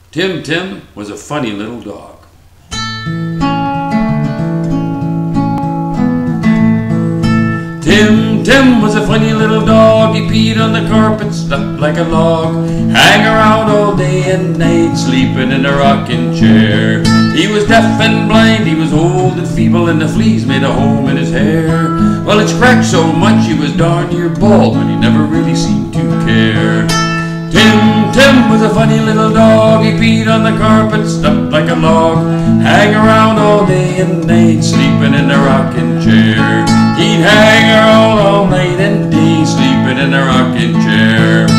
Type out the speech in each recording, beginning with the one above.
Tim was a funny little dog. Tim was a funny little dog. He peed on the carpet, stuck like a log. Hang around all day and night, sleeping in a rocking chair. He was deaf and blind, he was old and feeble, and the fleas made a home in his hair. Well, it's cracked so much he was darn near bald, but he never really seemed to care. Tim was a funny little dog. He peed on the carpet, stuck like a log. Hang around all day and night, sleeping in a rocking chair. He'd hang around all night and day, sleeping in a rocking chair.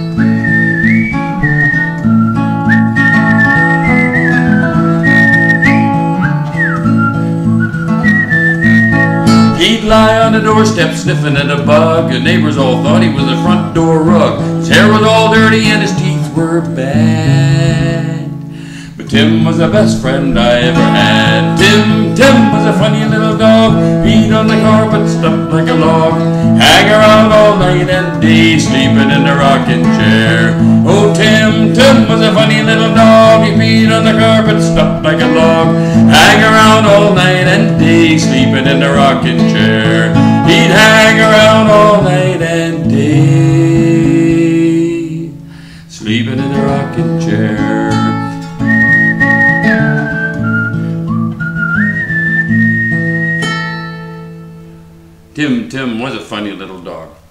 He'd lie on the doorstep sniffing at a bug. The neighbors all thought he was a front door rug. His hair was all dirty and his teeth were bad. But Tim was the best friend I ever had. Tim was a funny little dog. Peed on the carpet, stuck like a log. Hang around all night and day, sleeping in the rocking chair. Oh, Tim was a funny little dog. He peed on the carpet, stuck like a log. Hang around all night and day, sleeping in the rocking chair. He'd hang around all night and day, sleeping in the rocking chair. Tim was a funny little dog.